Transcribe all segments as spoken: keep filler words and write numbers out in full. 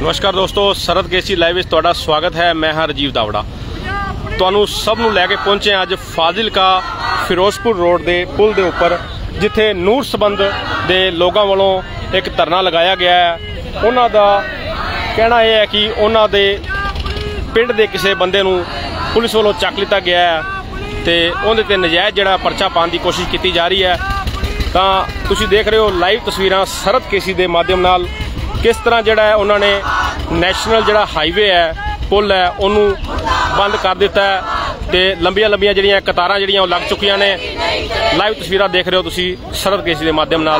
नमस्कार दोस्तों, सरहद केसी लाइव विच तुहाडा स्वागत है। मैं हाँ राजीव दावड़ा। तुहानू सब नूं लैके पहुंचे अज फाजिलका फिरोजपुर रोड के पुल के उपर, जिथे नूर संबंध के लोगों वालों एक धरना लगाया गया है। उन्हां दा कहना यह है कि उन्हां दे पिंड दे किसी बंदे नूं पुलिस वालों चक लिता गया है ते उहदे ते नजायज़ जिहड़ा परचा पाने की कोशिश की जा रही है। तो तुसीं देख रहे हो लाइव तस्वीरां सरहद केसी के माध्यम नाल किस तरह जिहड़ा है उन्होंने नैशनल जिहड़ा हाईवे है, पुल है, उन्होंने बंद कर दिता है ते लंबियां लंबियां जिहड़ियां कतारां जिहड़ियां लग चुकियां ने। लाइव तस्वीरां देख रहे हो तुसीं सरहद केसी के माध्यम नाल।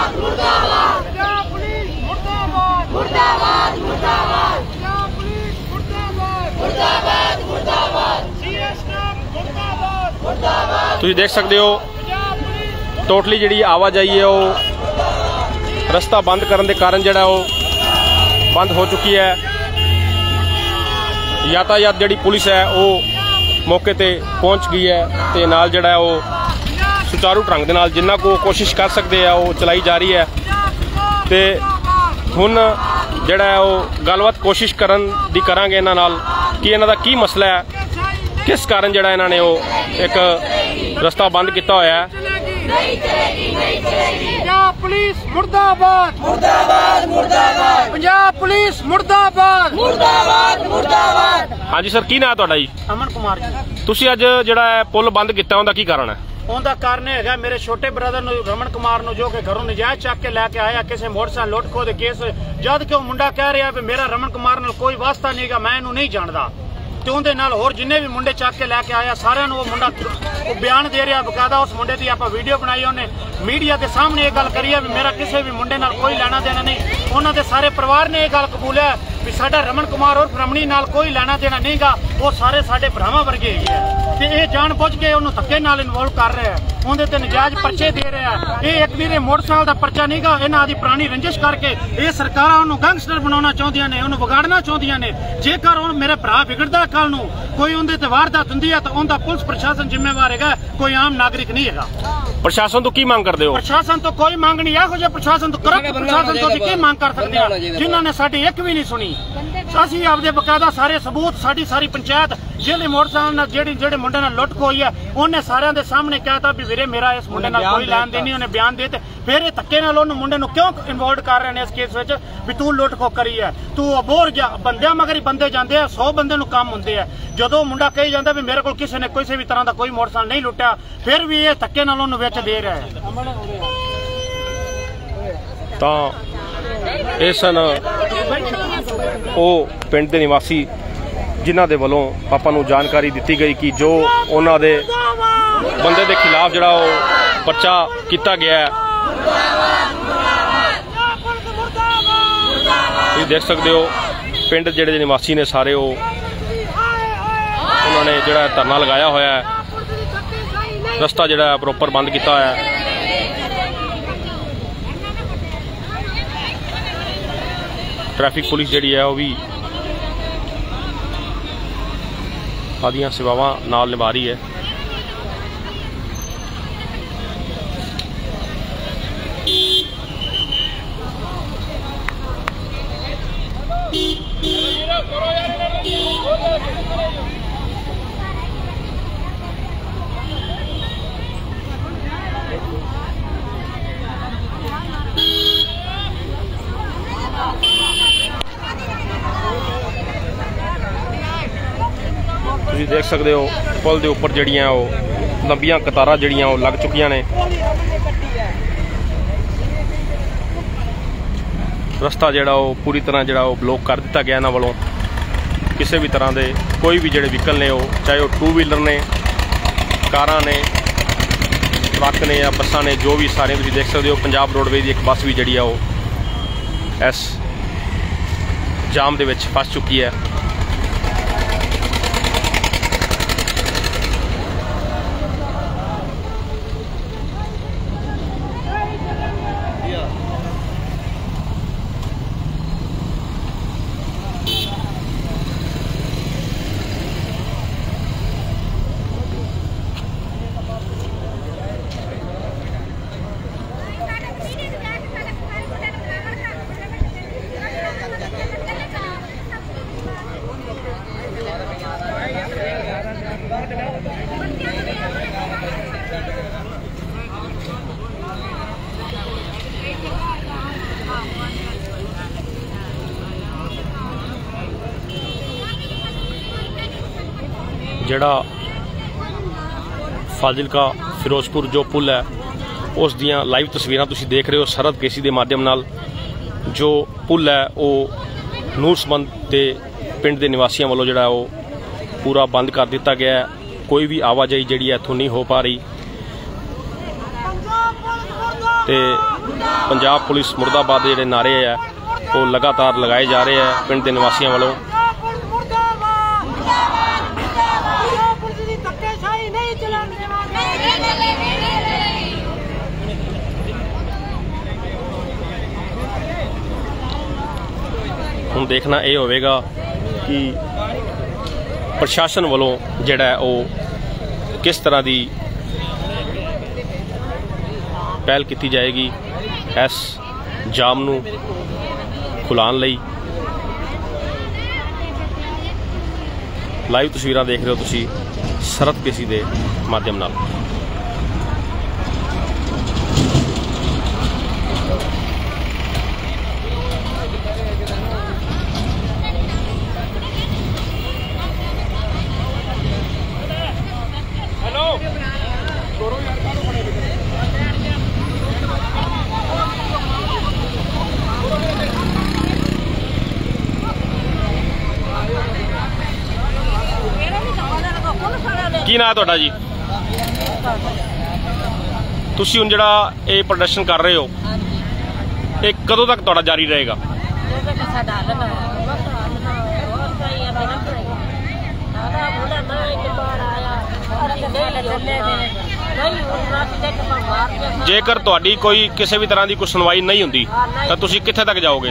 तुसीं देख सकते हो टोटली जिहड़ी आवाजाही है वो रस्ता बंद करने के कारण जिहड़ा वो बंद हो चुकी है। यातायात जिहड़ी पुलिस है वो मौके ते पहुंच गई है ते नाल जिहड़ा है वो सुचारू ढंग दे नाल जिन्ना को कोशिश कर सकते हैं वो चलाई जा रही है। ते हुण जिहड़ा है वो गलबात कोशिश करन दी करांगे इन्हां नाल कि इन्हां दा की मसला है, किस कारण जिहड़ा इन्हां ने वो एक रस्ता बंद किया होया है। पंजाब पुलिस मुर्दाबाद मुर्दाबाद मुर्दाबाद पंजाब पुलिस मुर्दाबाद मुर्दाबाद मुर्दाबाद। हाँ जी सर, की नाम तुहाडा जी? अमन कुमार जी। तुसीं अज जिहड़ा पुल बंद किया उहदा की कारण है? उनका कारण है मेरे छोटे ब्रदर रमन कुमार नु जो कि घरों नजायज चक के लैके आया किसी मोटरसाइकिल लुट खो दे केस, जद कि वो मुंडा कह रहा है मेरा रमन कुमार नाल कोई वास्ता नहीं गा, मैं इनू नहीं जानदा। तो उनके नाल होर जिन्ने भी मुंडे चक के लैके आया सारिਆਂ ਨੂੰ वो मुंडा बयान दे रहा बकायदा। उस मुंडे की आप वीडियो बनाई, उन्हें मीडिया के सामने ये गल करी है भी मेरा किसी भी मुंडे नाल कोई लेना देना नहीं। उन्होंने सारे परिवार ने यह गल कबूलिया भी साडा रमन कुमार और रमणी नाल कोई लेना देना नहीं गा, वो सारे साडे भरावां वर्गे है ते ये जान बुझ के उन्होंने धक्के नाल इन्वॉल्व कर रहे हैं, उन्हें ते नजायज पर्चे दे रहे हैं। ये एक भी मोटरसाइकिल का पर्चा नहीं गा, इन्हां दी पुरानी रंजिश करके ये सरकारां उन्होंने गैंगस्टर बनाना चाहदियां ने, उन्होंने विगाड़ना चाहदियां ने। जेकर हुण मेरे भरा बिगड़दा कल नूं कोई उनदे ते वारदात हुंदी है तो उनका पुलिस प्रशासन जिम्मेवार है, कोई आम नागरिक नहीं है। प्रशासन तो की मांग करते हो? प्रशासन तो कोई मांग नहीं, यहो जिहा प्रशासन तो करप्ट प्रशासन तो की मांग कर सकते हैं जिन्होंने साडी एक भी नहीं सुनी। असीं आपदे बकायदा सारे सबूत साडी सारी पंचायत जिहड़े मोटरसाइकिल नाल जेहड़ी जेहड़े मुंडे नाल लुट खोई है उन्हें सारिਆਂ ਦੇ सामने कहता भी वीरे मेरा इस मुंडे नाल कोई लैन देन नहीं। उन्हें बयान दे ते फिर ये धक्के नाल उन्हें मुंडे नूं क्यों इन्वॉल्व कर रहे हैं इस केस विच भी तू लुट खो करी है, तू अबोर जा बंदियां मगर ही बंदे जाते हैं, सौ बंदे नूं काम हुंदे है। जदों मुंडा कही जाता भी मेरे को किसी ने किसी भी तरह का कोई मोटरसाइकिल नहीं लुटिया, फिर भी ये धक्के नाल उन्हें विच दे रहा है। तो ये सन वो पिंड के निवासी जिन्हां दे वलों पापा नूं जानकारी दी गई कि जो उन्हां दे बंदे के खिलाफ जिहड़ा वो पर्चा किया गया है। तुसीं देख सकते हो पिंड जिहड़े निवासी ने सारे वो उन्होंने जिहड़ा धरना लगाया होया है, रस्ता जिहड़ा प्रॉपर बंद किया होया है। ट्रैफिक पुलिस जिहड़ी है वो भी आदियां सेवावां नाल निभा रही है। तुसीं देख सकते हो पुल के उपर जड़ियाँ वो लंबियां कतारां जड़ियाँ वो लग चुकियां ने। रस्ता जिहड़ा वो पूरी तरह जिहड़ा वो ब्लॉक कर दिता गया इन्हां वालों। किसी भी तरह के कोई भी जिहड़े व्हीकल ने वो चाहे वो टू व्हीलर ने, कारां ने, ट्रक ने या बसां ने, जो भी सारे तुसीं देख सकते हो। पंजाब रोडवेज की एक बस भी जिहड़ी है वो इस जाम दे विच फस चुकी है। जिहड़ा फाजिलका फिरोजपुर जो पुल है उस दियां लाइव तस्वीरां तुसीं देख रहे हो सरहद केसी के माध्यम नाल। जो पुल है वो नूरसबंद के पिंड के निवासियों वालों जिहड़ा वो पूरा बंद कर दिता गया है। कोई भी आवाजाही जिहड़ी है इत्थों नहीं हो पा रही। ते पंजाब पुलिस मुर्दाबाद के जिहड़े नारे है वो लगातार लगाए जा रहे हैं पिंड के निवासियों वालों। हुण देखना यह होवेगा कि प्रशासन वालों जिहड़ा है वो किस तरह की पहल की जाएगी इस जाम नूं खुलाण लई। लाइव तस्वीरां देख रहे हो तुसीं सरहद केसी के माध्यम नाल। की नाम है तुहाडा जी? तुसीं हुण जिहड़ा ये प्रदर्शन कर रहे हो ये कदों तक तुहाडा जारी रहेगा? जेकर तुहाडी कोई किसी भी तरह की कोई सुनवाई नहीं हुंदी तां तुसीं कित्थे तक जाओगे?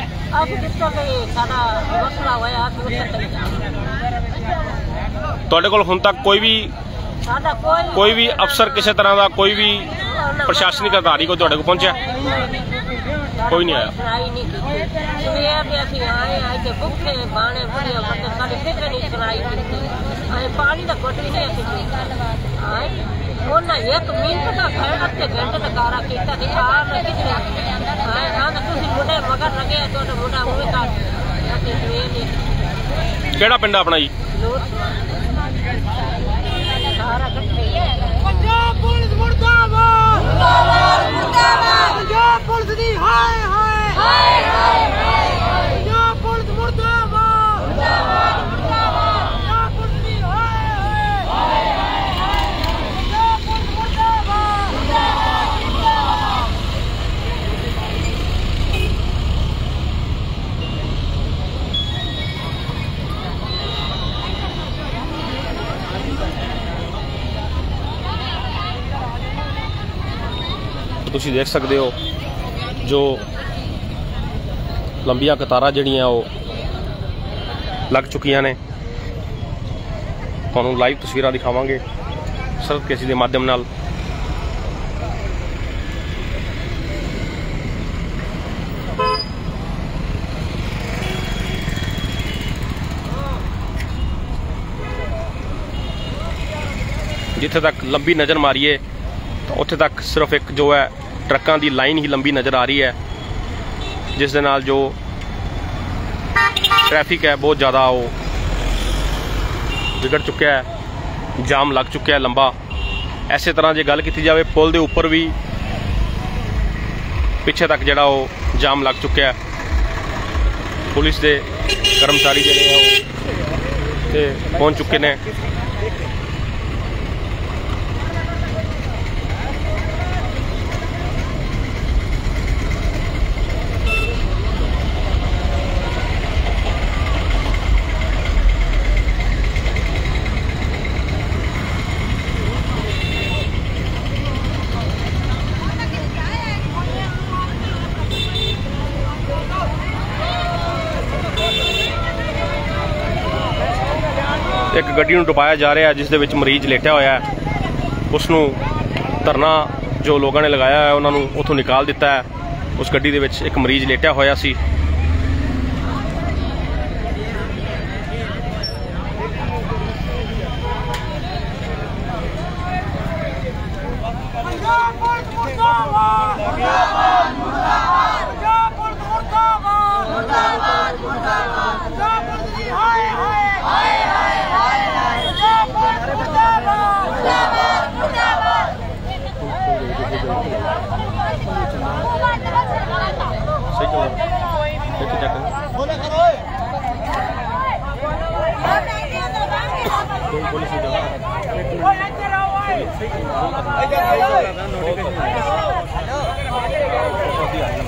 तुहाडे कोल हुण तक कोई भी कोई भी अफसर किसी तरह का कोई भी प्रशासनिक अधिकारी कोई तुहाडे कोल पहुंचा? कोई नहीं आया। केड़ा पिंड अपना जी? पंजाब पुलिस मुर्दाबाद, मुर्दाबाद, मुर्दाबाद। पंजाब पुलिस दी हाय हाय, हाय हाय हाय। पंजाब पुलिस मुर्दाबाद, मुर्दाबाद, मुर्दाबाद। पंजाब पुलिस दी हाय हाय, हाय हाय। पंजाब पुलिस मुर्दाबाद, मुर्दाबाद, मुर्दाबाद। तुसीं देख सकते हो जो लंबियां कतारां जिहड़ियां वो लग चुकियां ने। तुहानूं लाइव तस्वीरां दिखावांगे सरहद केसी के माध्यम नाल। जिथे तक लंबी नज़र मारीए तो उत्थे तक सिर्फ एक जो है ट्रकों की लाइन ही लंबी नज़र आ रही है, जिस दे नाल जो ट्रैफिक है बहुत ज़्यादा वो बिगड़ चुका है, जाम लग चुका है लंबा। इस तरह जो गल की जाए पुल के उपर भी पिछे तक जड़ा वो जाम लग चुका है। पुलिस के कर्मचारी जो पहुँच चुके हैं। एक गड्डी नूं डुबाया जा रहा है जिस दे विच मरीज लेटिया होया है। उसनूं धरना जो लोगों ने लगाया है उन्होंने उतों निकाल दिता है। उस गड्डी दे विच एक मरीज लेटिया होया सी। सही चल रहा देखिए चेक पुलिस